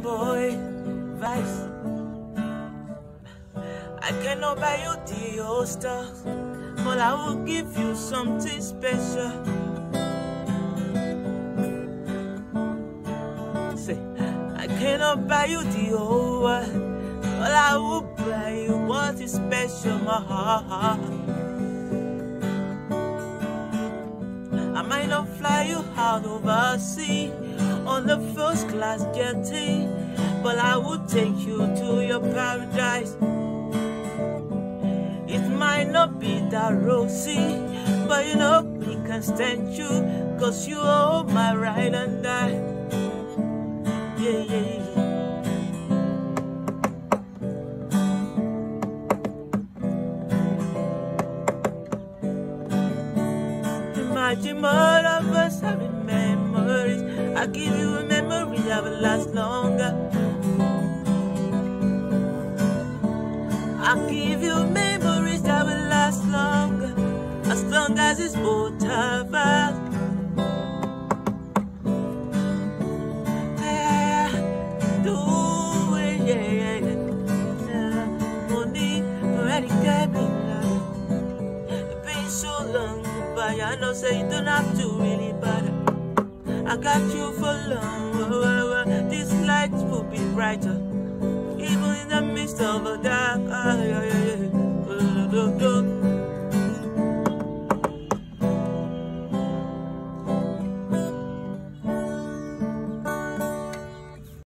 boy vibes. I cannot buy you the old stuff, but I will give you something special. Say, I cannot buy you the old one, but I will buy you what is special, my heart. I might not fly you out overseas on the first class jetty, but I will take you to your paradise. It might not be that rosy, but you know we can stand you, cause you are my ride and die. Yeah, yeah, yeah. Imagine all of us having memories. I give you a memory that will last longer. I'll give you memories that will last longer, as long as it's both of us. Yeah, do it, yeah, yeah. Money already got me love. It's been so long, but I know say you don't have to really bother. I got you for long. These lights will be brighter, even in the midst of a dark.